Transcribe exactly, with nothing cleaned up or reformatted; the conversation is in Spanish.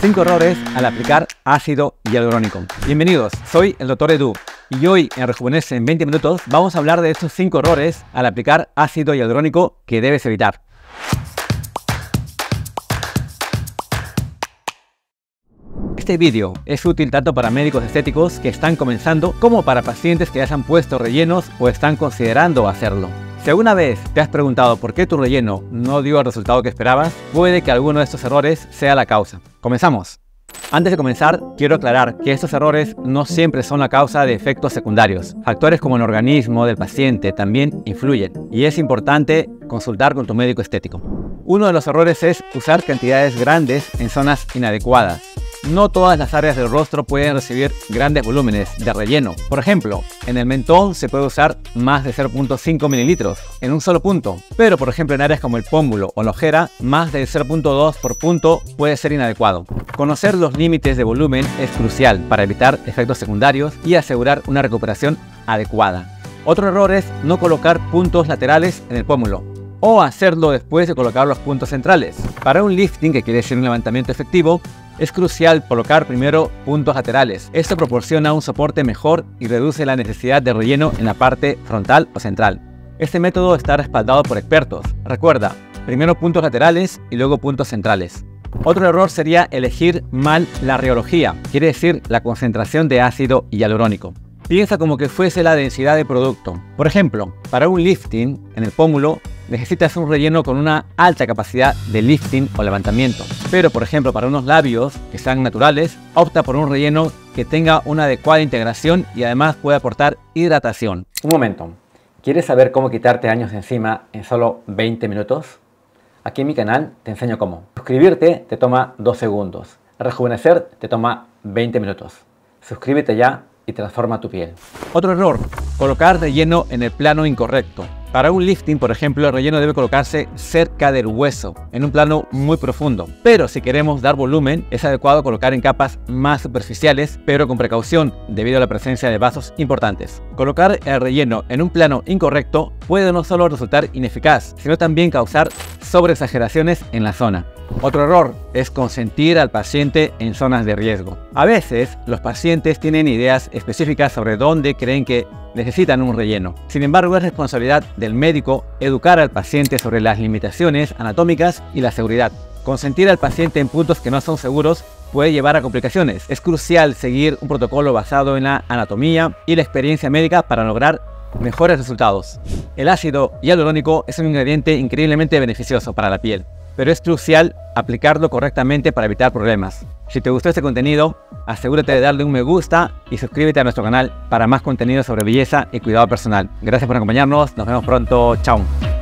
cinco errores al aplicar ácido hialurónico. Bienvenidos, soy el doctor Edu y hoy en Rejuvenece en veinte minutos vamos a hablar de estos cinco errores al aplicar ácido hialurónico que debes evitar. Este vídeo es útil tanto para médicos estéticos que están comenzando como para pacientes que ya se han puesto rellenos o están considerando hacerlo. Si alguna vez te has preguntado por qué tu relleno no dio el resultado que esperabas, puede que alguno de estos errores sea la causa. ¡Comenzamos! Antes de comenzar, quiero aclarar que estos errores no siempre son la causa de efectos secundarios. Factores como el organismo del paciente también influyen y es importante consultar con tu médico estético. Uno de los errores es usar cantidades grandes en zonas inadecuadas. No todas las áreas del rostro pueden recibir grandes volúmenes de relleno. Por ejemplo, en el mentón se puede usar más de cero punto cinco mililitros en un solo punto, pero por ejemplo en áreas como el pómulo o la ojera, más de cero punto dos por punto puede ser inadecuado. Conocer los límites de volumen es crucial para evitar efectos secundarios y asegurar una recuperación adecuada. Otro error es no colocar puntos laterales en el pómulo, o hacerlo después de colocar los puntos centrales. Para un lifting, que quiere decir un levantamiento efectivo, es crucial colocar primero puntos laterales. Esto proporciona un soporte mejor y reduce la necesidad de relleno en la parte frontal o central. Este método está respaldado por expertos. Recuerda, primero puntos laterales y luego puntos centrales. Otro error sería elegir mal la rheología, quiere decir la concentración de ácido hialurónico. Piensa como que fuese la densidad de producto. Por ejemplo, para un lifting en el pómulo necesitas un relleno con una alta capacidad de lifting o levantamiento. Pero por ejemplo para unos labios que sean naturales, opta por un relleno que tenga una adecuada integración y además puede aportar hidratación. Un momento, ¿quieres saber cómo quitarte años de encima en solo veinte minutos? Aquí en mi canal te enseño cómo. Suscribirte te toma dos segundos. Rejuvenecer te toma veinte minutos. Suscríbete ya y transforma tu piel. Otro error, colocar relleno en el plano incorrecto. Para un lifting, por ejemplo, el relleno debe colocarse cerca del hueso, en un plano muy profundo. Pero si queremos dar volumen, es adecuado colocar en capas más superficiales, pero con precaución debido a la presencia de vasos importantes. Colocar el relleno en un plano incorrecto puede no solo resultar ineficaz, sino también causar sobreexageraciones en la zona. Otro error es consentir al paciente en zonas de riesgo. A veces, los pacientes tienen ideas específicas sobre dónde creen que necesitan un relleno. Sin embargo, es responsabilidad del médico educar al paciente sobre las limitaciones anatómicas y la seguridad. Consentir al paciente en puntos que no son seguros puede llevar a complicaciones. Es crucial seguir un protocolo basado en la anatomía y la experiencia médica para lograr mejores resultados. El ácido hialurónico es un ingrediente increíblemente beneficioso para la piel, pero es crucial aplicarlo correctamente para evitar problemas. Si te gustó este contenido, asegúrate de darle un me gusta y suscríbete a nuestro canal para más contenido sobre belleza y cuidado personal. Gracias por acompañarnos, nos vemos pronto, chao.